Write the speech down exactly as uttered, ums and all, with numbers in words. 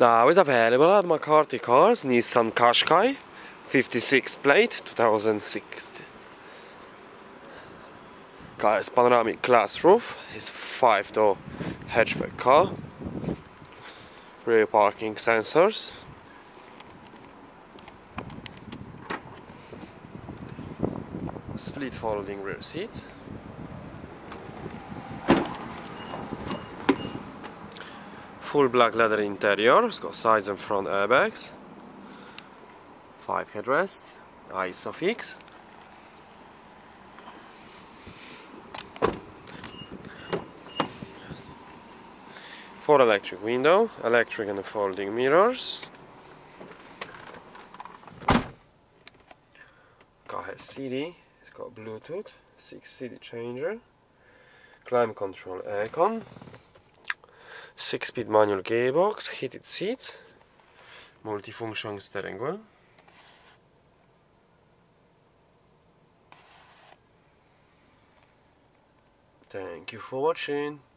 Now is available at McCarthy Cars, Nissan Qashqai fifty-six plate two thousand six. Car has panoramic glass roof, is five door hatchback car, rear parking sensors, split folding rear seat, full black leather interior, it's got sides and front airbags, five headrests, ISOFIX, four electric window, electric and folding mirrors. Car has C D, it's got Bluetooth, six C D changer, climate control aircon, six speed manual gearbox, heated seats, multifunction steering wheel. Thank you for watching.